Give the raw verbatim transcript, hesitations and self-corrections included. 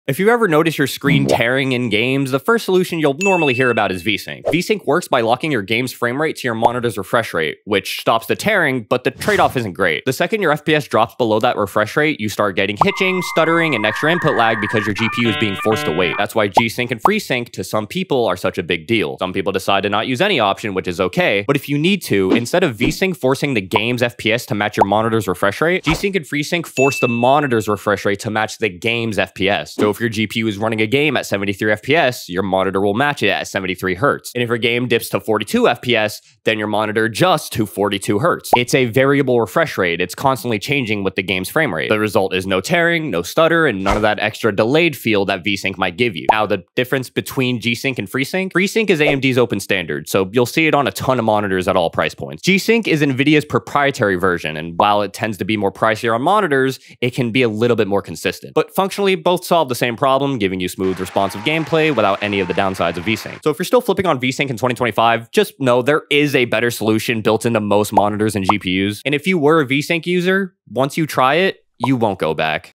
If you ever notice your screen tearing in games, the first solution you'll normally hear about is VSync. VSync works by locking your game's frame rate to your monitor's refresh rate, which stops the tearing, but the trade-off isn't great. The second your F P S drops below that refresh rate, you start getting hitching, stuttering, and extra input lag because your G P U is being forced to wait. That's why G-Sync and FreeSync to some people are such a big deal. Some people decide to not use any option, which is okay, but if you need to, instead of VSync forcing the game's F P S to match your monitor's refresh rate, G-Sync and FreeSync force the monitor's refresh rate to match the game's F P S. So if your G P U is running a game at seventy-three F P S, your monitor will match it at seventy-three hertz. And if your game dips to forty-two F P S, then your monitor adjusts to forty-two hertz. It's a variable refresh rate. It's constantly changing with the game's frame rate. The result is no tearing, no stutter, and none of that extra delayed feel that VSync might give you. Now, the difference between G-Sync and FreeSync? FreeSync is A M D's open standard, so you'll see it on a ton of monitors at all price points. G-Sync is NVIDIA's proprietary version, and while it tends to be more pricier on monitors, it can be a little bit more consistent. But functionally, both solve the same problem, giving you smooth, responsive gameplay without any of the downsides of VSync. So if you're still flipping on VSync in twenty twenty-five, just know there is a better solution built into most monitors and G P Us. And if you were a VSync user, once you try it, you won't go back.